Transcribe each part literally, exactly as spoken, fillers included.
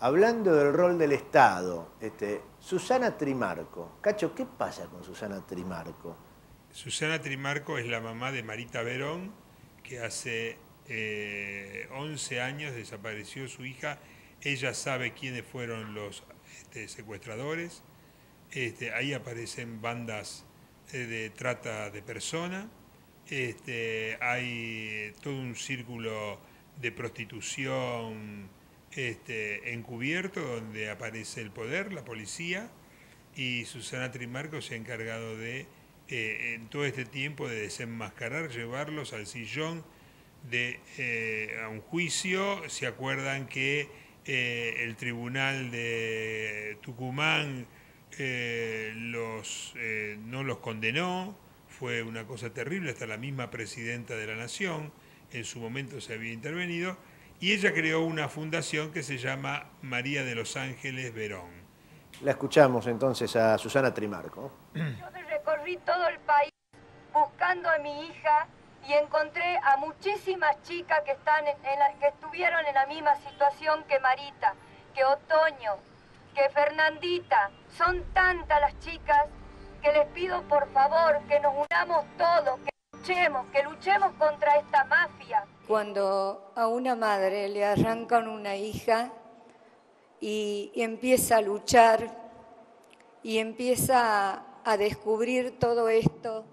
hablando del rol del Estado, este, Susana Trimarco. Cacho, ¿qué pasa con Susana Trimarco? Susana Trimarco es la mamá de Marita Verón, que hace eh, once años desapareció su hija. Ella sabe quiénes fueron los este, secuestradores. Este, ahí aparecen bandas eh, de trata de personas. Este, hay todo un círculo de prostitución este, encubierto donde aparece el poder, la policía, y Susana Trimarco se ha encargado de, eh, en todo este tiempo, de desenmascarar, llevarlos al sillón de eh, a un juicio. Se acuerdan que eh, el tribunal de Tucumán eh, los, eh, no los condenó, fue una cosa terrible, hasta la misma presidenta de la Nación en su momento se había intervenido, y ella creó una fundación que se llama María de los Ángeles Verón. La escuchamos entonces a Susana Trimarco. Yo recorrí todo el país buscando a mi hija y encontré a muchísimas chicas que, están en la, que estuvieron en la misma situación que Marita, que Otoño, que Fernandita. Son tantas las chicas que les pido por favor que nos unamos todos, que luchemos, que luchemos contra esta mafia. Cuando a una madre le arrancan una hija y, y empieza a luchar y empieza a descubrir todo esto,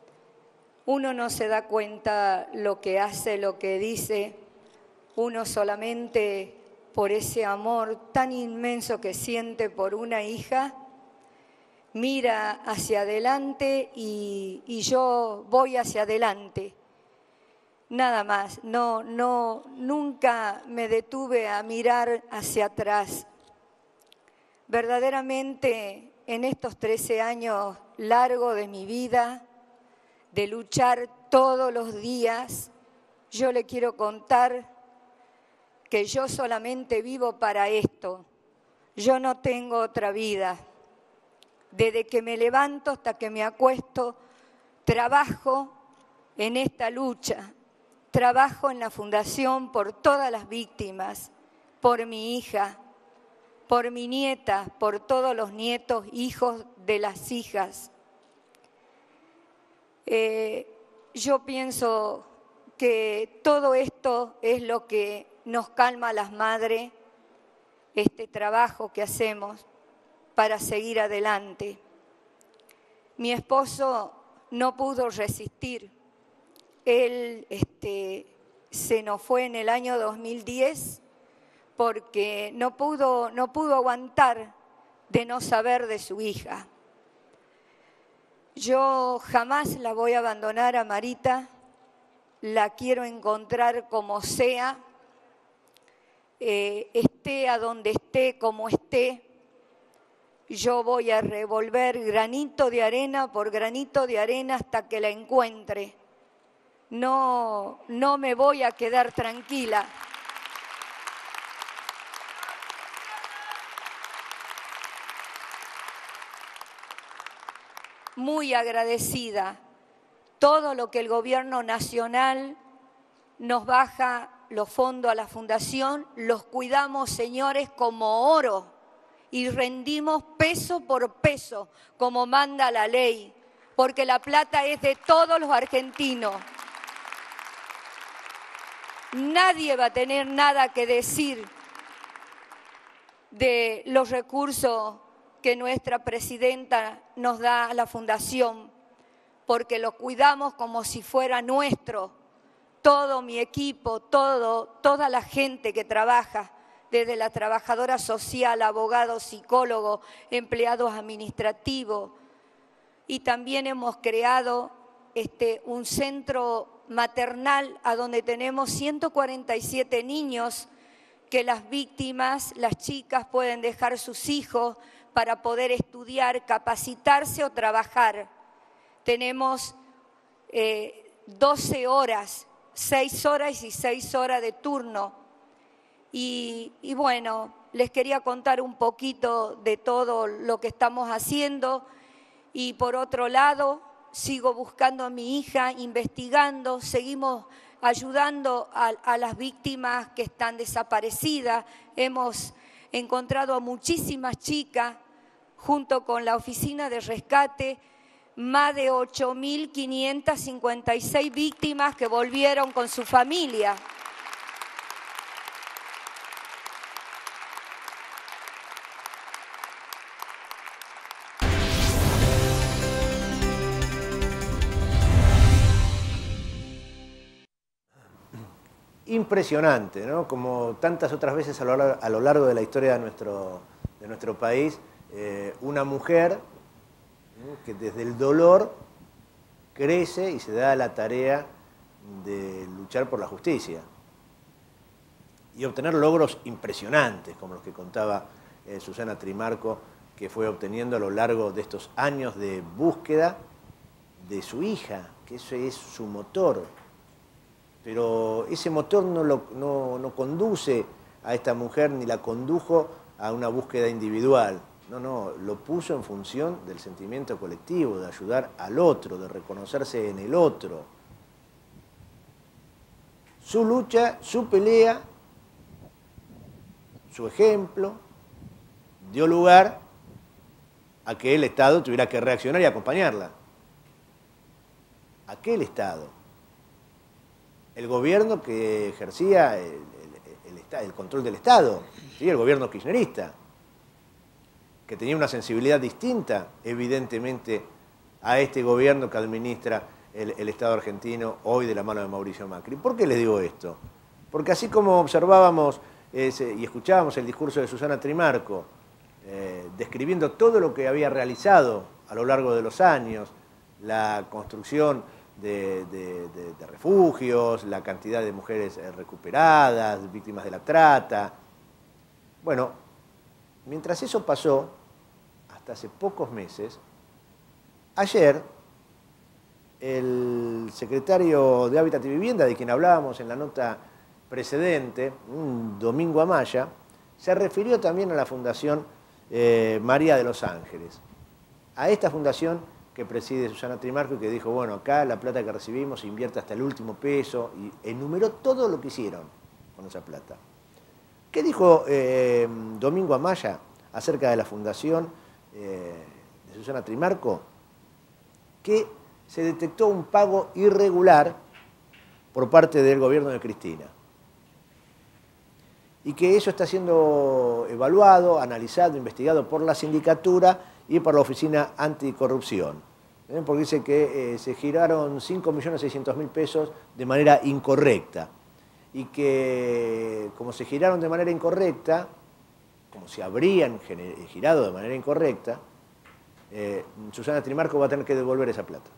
uno no se da cuenta lo que hace, lo que dice, uno solamente por ese amor tan inmenso que siente por una hija, mira hacia adelante y, y yo voy hacia adelante. Nada más, no, no, nunca me detuve a mirar hacia atrás. Verdaderamente, en estos trece años largos de mi vida, de luchar todos los días, yo le quiero contar que yo solamente vivo para esto. Yo no tengo otra vida. Desde que me levanto hasta que me acuesto, trabajo en esta lucha. Trabajo en la Fundación por todas las víctimas, por mi hija, por mi nieta, por todos los nietos, hijos de las hijas. Eh, yo pienso que todo esto es lo que nos calma a las madres, este trabajo que hacemos para seguir adelante. Mi esposo no pudo resistir. Él este, se nos fue en el año dos mil diez porque no pudo, no pudo aguantar de no saber de su hija. Yo jamás la voy a abandonar a Marita, la quiero encontrar como sea, eh, esté a donde esté, como esté. Yo voy a revolver granito de arena por granito de arena hasta que la encuentre. No, no me voy a quedar tranquila. Muy agradecida. Todo lo que el gobierno nacional nos baja los fondos a la fundación, los cuidamos, señores, como oro y rendimos peso por peso, como manda la ley, porque la plata es de todos los argentinos. Nadie va a tener nada que decir de los recursos que nuestra presidenta nos da a la Fundación, porque lo cuidamos como si fuera nuestro. Todo mi equipo, todo, toda la gente que trabaja, desde la trabajadora social, abogados, psicólogos, empleados administrativos, y también hemos creado este, un centro maternal a donde tenemos ciento cuarenta y siete niños que las víctimas, las chicas pueden dejar sus hijos para poder estudiar, capacitarse o trabajar. Tenemos eh, doce horas, seis horas y seis horas de turno. Y, y bueno, les quería contar un poquito de todo lo que estamos haciendo. Y por otro lado, sigo buscando a mi hija, investigando, seguimos ayudando a, a las víctimas que están desaparecidas. Hemos encontrado a muchísimas chicas junto con la Oficina de Rescate, más de ocho mil quinientas cincuenta y seis víctimas que volvieron con su familia. Impresionante, ¿no? Como tantas otras veces a lo largo, a lo largo de la historia de nuestro, de nuestro país, eh, una mujer, ¿no?, que desde el dolor crece y se da la tarea de luchar por la justicia y obtener logros impresionantes, como los que contaba eh, Susana Trimarco, que fue obteniendo a lo largo de estos años de búsqueda de su hija, que ese es su motor. Pero ese motor no, lo, no, no conduce a esta mujer ni la condujo a una búsqueda individual. No, no, lo puso en función del sentimiento colectivo, de ayudar al otro, de reconocerse en el otro. Su lucha, su pelea, su ejemplo, dio lugar a que el Estado tuviera que reaccionar y acompañarla. Aquel Estado. El gobierno que ejercía el, el, el, el control del Estado, ¿sí? El gobierno kirchnerista, que tenía una sensibilidad distinta, evidentemente, a este gobierno que administra el, el Estado argentino hoy de la mano de Mauricio Macri. ¿Por qué les digo esto? Porque así como observábamos ese, y escuchábamos el discurso de Susana Trimarco, eh, describiendo todo lo que había realizado a lo largo de los años, la construcción De, de, de, de refugios, la cantidad de mujeres recuperadas, víctimas de la trata. Bueno, mientras eso pasó, hasta hace pocos meses, ayer el secretario de Hábitat y Vivienda, de quien hablábamos en la nota precedente, Domingo Amaya, se refirió también a la Fundación eh, María de los Ángeles. A esta fundación que preside Susana Trimarco y que dijo, bueno, acá la plata que recibimos se invierte hasta el último peso, y enumeró todo lo que hicieron con esa plata. ¿Qué dijo eh, Domingo Amaya acerca de la fundación eh, de Susana Trimarco? Que se detectó un pago irregular por parte del gobierno de Cristina y que eso está siendo evaluado, analizado, investigado por la sindicatura y por la Oficina Anticorrupción, ¿eh? Porque dice que eh, se giraron cinco millones seiscientos mil pesos de manera incorrecta y que como se giraron de manera incorrecta, como se habrían girado de manera incorrecta, eh, Susana Trimarco va a tener que devolver esa plata.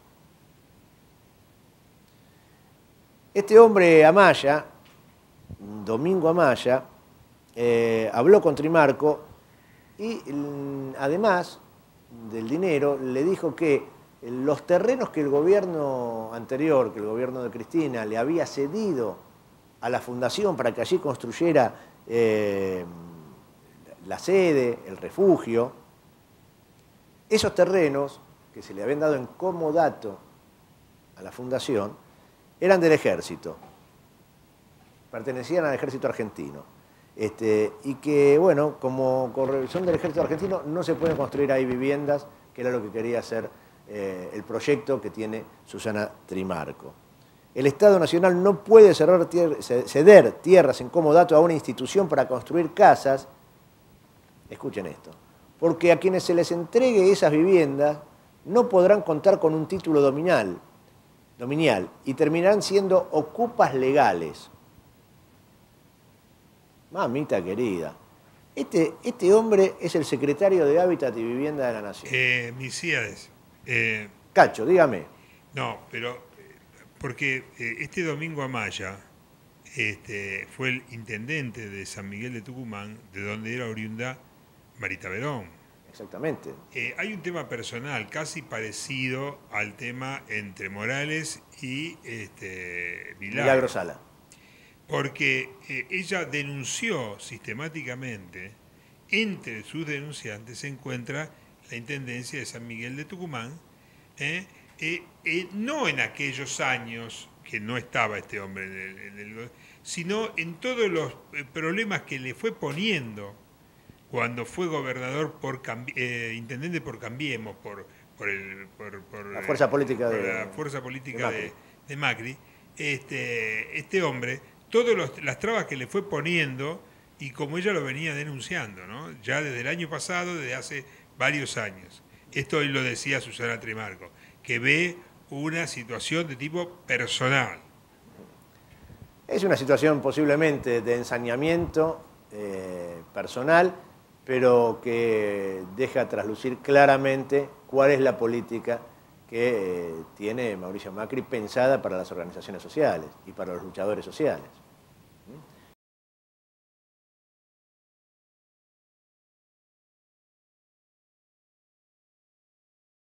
Este hombre Amaya, Domingo Amaya, eh, habló con Trimarco y además del dinero le dijo que los terrenos que el gobierno anterior, que el gobierno de Cristina le había cedido a la fundación para que allí construyera eh, la sede, el refugio, esos terrenos que se le habían dado en comodato a la fundación eran del ejército, pertenecían al ejército argentino. Este, y que, bueno, como son del ejército argentino, no se pueden construir ahí viviendas, que era lo que quería hacer eh, el proyecto que tiene Susana Trimarco. El Estado Nacional no puede cerrar tier ceder tierras en comodato a una institución para construir casas, escuchen esto, porque a quienes se les entregue esas viviendas no podrán contar con un título dominial, dominial y terminarán siendo ocupas legales. Mamita querida, este, este hombre es el secretario de Hábitat y Vivienda de la Nación. Eh, Milcíades. Eh, Cacho, dígame. No, pero porque eh, este Domingo Amaya este, fue el intendente de San Miguel de Tucumán, de donde era oriunda Marita Verón. Exactamente. Eh, hay un tema personal casi parecido al tema entre Morales y este, Milagro. Milagro Sala. Porque eh, ella denunció sistemáticamente, entre sus denunciantes se encuentra la Intendencia de San Miguel de Tucumán, eh, eh, eh, no en aquellos años que no estaba este hombre, en el, en el, sino en todos los problemas que le fue poniendo cuando fue gobernador por Cambi- eh, intendente por Cambiemos, por, por, el, por, por, La fuerza política por de- la fuerza política de Macri. de, de Macri, este, este hombre, todas las trabas que le fue poniendo, y como ella lo venía denunciando, ¿no? Ya desde el año pasado, desde hace varios años. Esto hoy lo decía Susana Trimarco, que ve una situación de tipo personal. Es una situación posiblemente de ensañamiento eh, personal, pero que deja traslucir claramente cuál es la política que eh, tiene Mauricio Macri pensada para las organizaciones sociales y para los luchadores sociales.